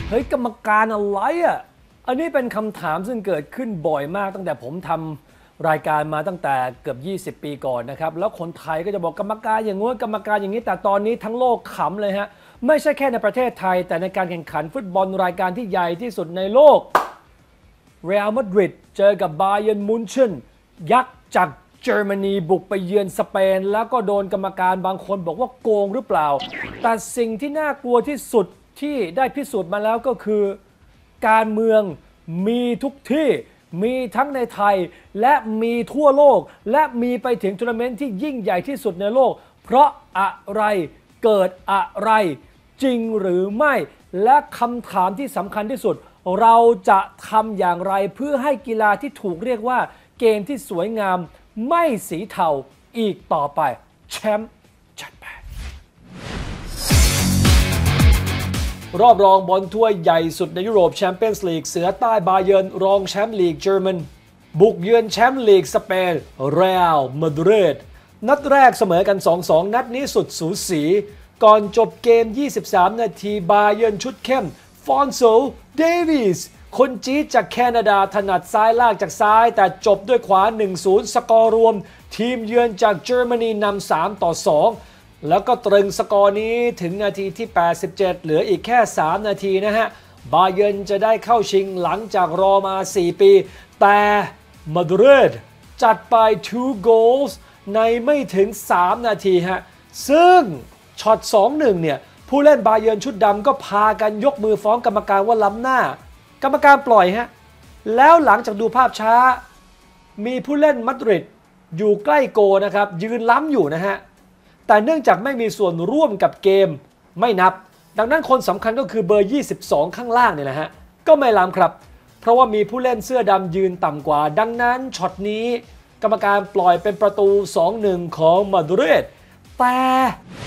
เฮ้ยกรรมการอะไรอ่ะอันนี้เป็นคำถามซึ่งเกิดขึ้นบ่อยมากตั้งแต่ผมทำรายการมาตั้งแต่เกือบ20 ปีก่อนนะครับแล้วคนไทยก็จะบอกกรรมการอย่างงู้นกรรมการอย่างนี้แต่ตอนนี้ทั้งโลกขำเลยฮะไม่ใช่แค่ในประเทศไทยแต่ในการแข่งขันฟุตบอลรายการที่ใหญ่ที่สุดในโลกเรอัลมาดริดเจอกับบาเยิร์นมูนเชนยักษ์จากเยอรมนีบุกไปเยือนสเปนแล้วก็โดนกรรมการบางคนบอกว่าโกงหรือเปล่าแต่สิ่งที่น่ากลัวที่สุดที่ได้พิสูจน์มาแล้วก็คือการเมืองมีทุกที่มีทั้งในไทยและมีทั่วโลกและมีไปถึงทัวร์นาเมนต์ที่ยิ่งใหญ่ที่สุดในโลกเพราะอะไรเกิดอะไรจริงหรือไม่และคำถามที่สำคัญที่สุดเราจะทำอย่างไรเพื่อให้กีฬาที่ถูกเรียกว่าเกมที่สวยงามไม่สีเทาอีกต่อไปแชมป์จัดไปรอบรองบอลถ้วยใหญ่สุดในยุโรปแชมเปี้ยนส์ลีกเสือใต้บาเยิร์นรองแชมป์ลีกเยอรมันบุกเยือนแชมป์ลีกสเปนเรอัลมาดริดนัดแรกเสมอกัน 2-2 นัดนี้สุดสูสีก่อนจบเกม23 นาทีบาเยิร์นชุดเข้มฟอนโซเดวิสคนจี๊ดจากแคนาดาถนัดซ้ายลากจากซ้ายแต่จบด้วยขวา 1-0 สกอร์รวมทีมเยือนจากเยอรมนีนำ 3-2 แล้วก็ตรึงสกอร์นี้ถึงนาทีที่ 87 เหลืออีกแค่ 3 นาทีนะฮะบาเยิร์นจะได้เข้าชิงหลังจากรอมา 4 ปีแต่มาดริดจัดไป 2 goals ในไม่ถึง 3 นาทีฮะซึ่งช็อต 2-1 เนี่ยผู้เล่นบาเยิร์นชุดดำก็พากันยกมือฟ้องกรรมการว่าล้ำหน้ากรรมการปล่อยฮะแล้วหลังจากดูภาพช้ามีผู้เล่นมาดริดอยู่ใกล้โกนะครับยืนล้ำอยู่นะฮะแต่เนื่องจากไม่มีส่วนร่วมกับเกมไม่นับดังนั้นคนสำคัญก็คือเบอร์ 22 ข้างล่างเนี่ยนะฮะก็ไม่ล้ำครับเพราะว่ามีผู้เล่นเสื้อดำยืนต่ำกว่าดังนั้นช็อตนี้กรรมการปล่อยเป็นประตู 2-1 ของมาดริดแต่